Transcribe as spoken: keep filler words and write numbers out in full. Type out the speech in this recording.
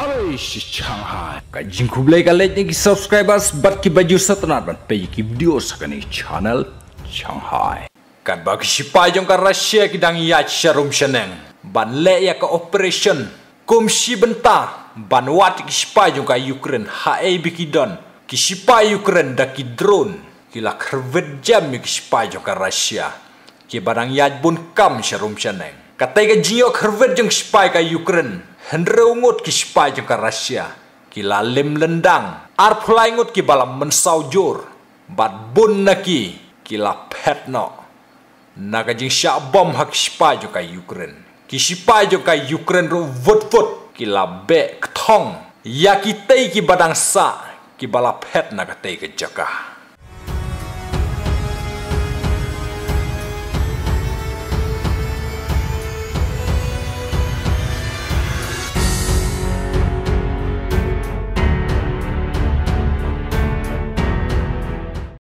Halo Shanghai. Kajing kublai kalet ni subscribers bat ki baju satnat ban pe ki video sakani channel Shanghai. Kat bagi sipai jong ka Russia ki dang ya sharum sheneng. Ban le ya ka operation kum si benta ban wat ki sipai jong ka Ukraine ha e bikidon ki sipai Ukraine da ki drone ki la kervet jam ki sipai jong ka Russia. Ki barang ya bun kam sharum sheneng. Katai ka jio kervet jong sipai ka Ukraine. Hendra ungut ki sipai jong ka Russia. Ki la lim lendang. Ar pulai ngut ki balam mensau jor. Bat bun na ki. Ki la pet no. Naga jing syak bom hak sipai jong ka Ukraine. Ki sipai jong ka Ukraine ru vut vut. Ki la be ktong. Ya ki tei ki badang sa. Ki bala pet naga tei ke jaka.